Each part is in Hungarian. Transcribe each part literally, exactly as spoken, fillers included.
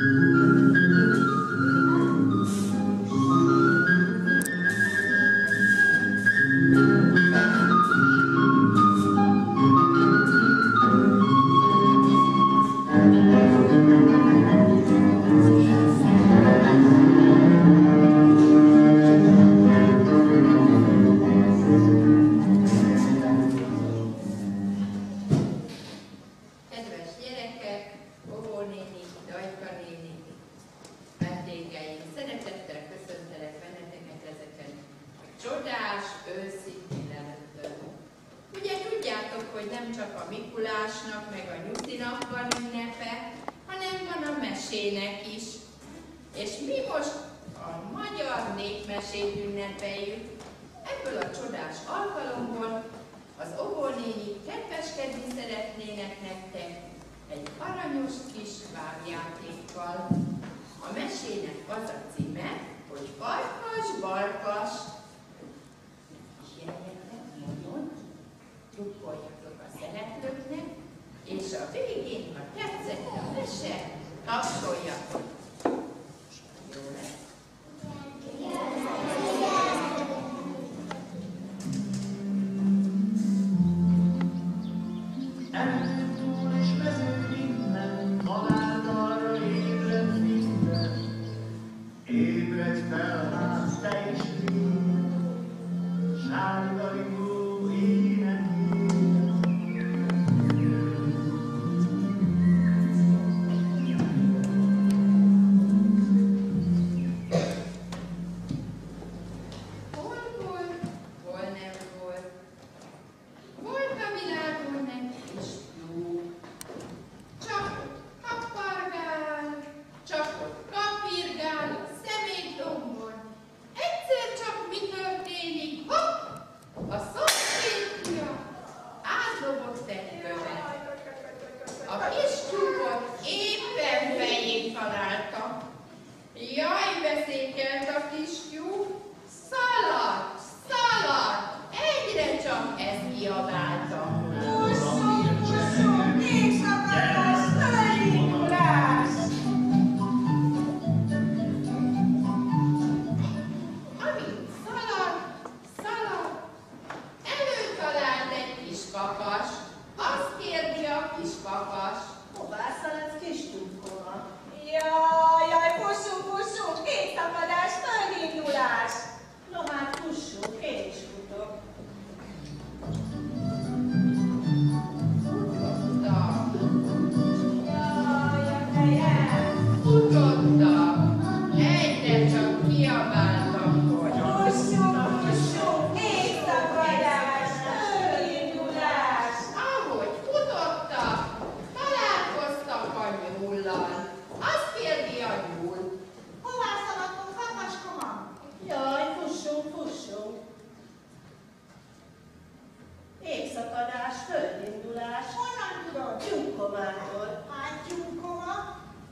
Égszakadás, földindulás. Honnan tudod? Tyúkkomától. Hát tyúkkoma?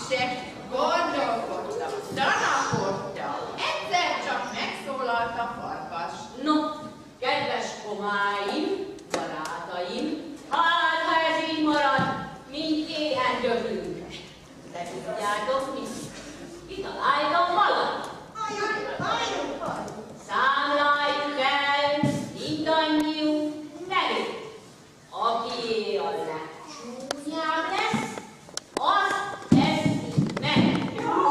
se gondolkodtam, tanakodtam. Egyszer csak megszólalt a farkas. No, kedves komáim, barátaim, hát ha ez így marad, mind éhen döglünk. De tudjátok mit? Kitaláltam valamit. Számláljuk el mindannyiunk nevét. Akié a legcsúnyább lesz, az eszik meg.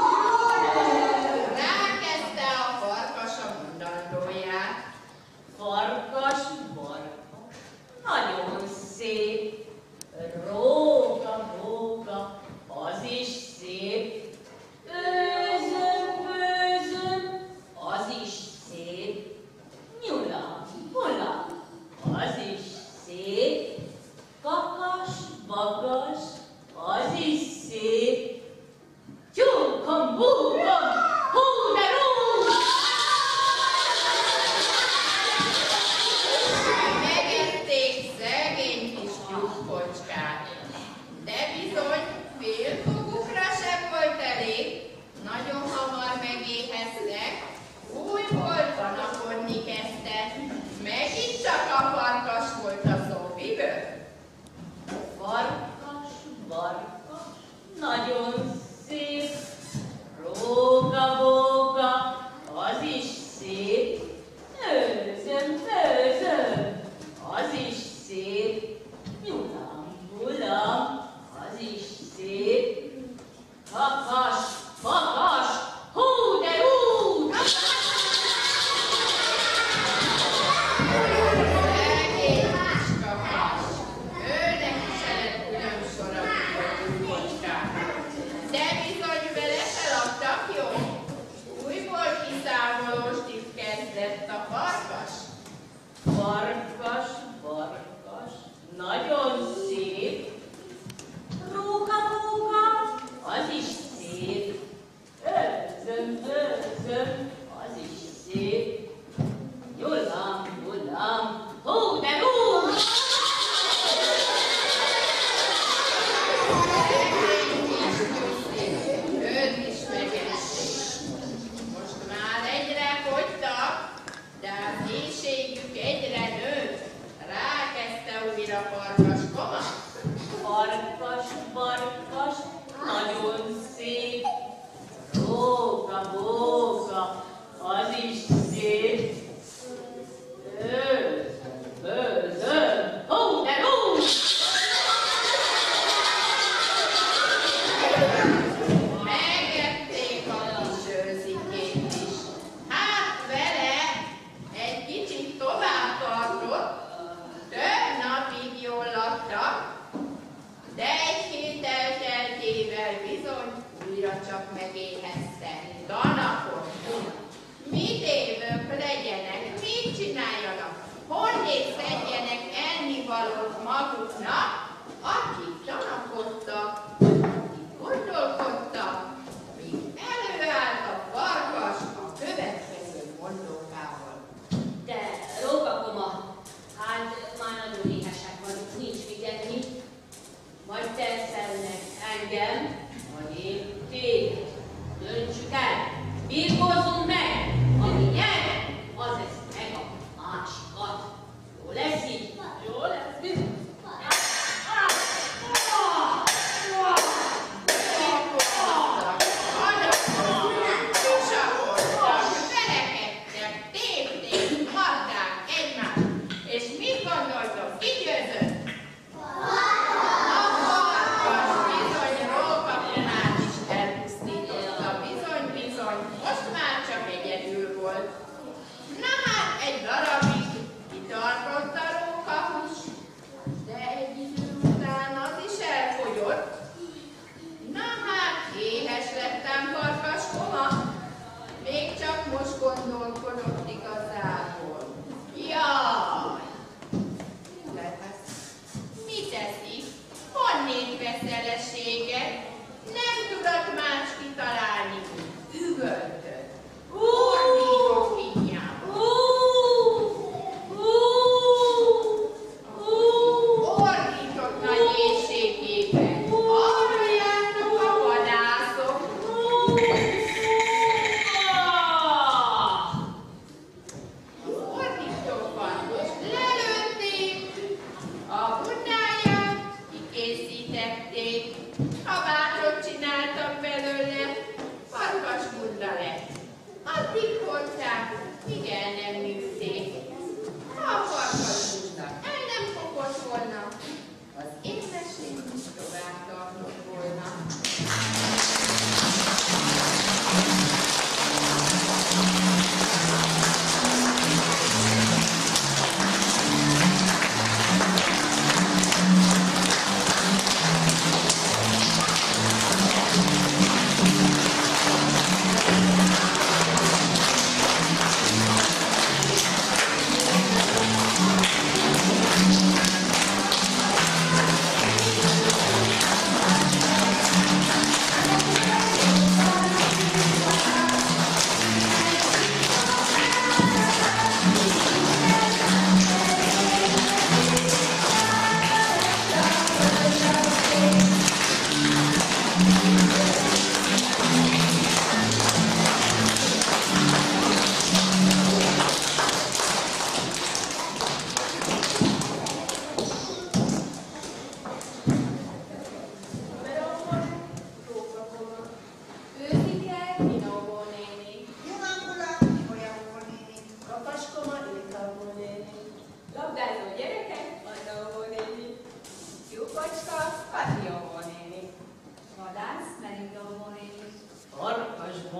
Rákezdte a farkas a mondandóját. Farkas, farkas, nagyon szép. Róka, róka, az is szép. Őzöm, bőzöm, az is szép. Nyula, hula, az is szép. Kakas, bakas, az is szép. Tyúkom, búkom, hú de rú! Megették szegény kis tyúkkocskát, de bizony félfogukra sem volt elég. Nagyon hamar megéheztek, újból tanakodni kezdtek. Megint csak a farkas volt a szóvivő. Farkas, farkas, nagyon szép. Róka, bóka, az is szép. Őzöm, főzöm, az is szép. Nyulam, bulam, az is szép. Kakas, fakas, hú de hú! Szegény kis kakas, őnek se lett külön sora a tyúkkocskát. De bizony vele feladtak, jó? Újból kiszámolóstit kezdett a farkas. Farkas, farkas, nagyon szép. Róka, róka, az is szép. Őzöm, őzöm, az is szép. Nyulam, nyulam, hú de hú! Szegény kis tyúk, őt is megették. Most már egyre fogytak, de az éhségük egyre nőtt. Rákezdte újra farkas koma. Farkas, farkas, nagyon szép. Róka, bóka, az is szép. Őzöm, bőzöm, hú de hú! Megették a kis őzikét is. Hát vele egy kicsit tovább tartott, több napig jól laktak, de egy hét elteltével bizony újra csak megéheztek. Tanakodtak. Mit évők legyenek, mit csináljanak, honnét szedjenek ennivalót maguknak, akik tanakodtak, akik gondolkodtak, míg előállt a farkas a következő mondókával. De rókakoma, hát már nagyon éhesek vagyunk, nincs mit enni. Vagy tetszelnek engem, vagy én téged. Döntsük el, birkózzunk meg, aki nyer, az ezt meg a másikat. Jó lesz így? Jó lesz így? Ah! Ah!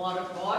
marka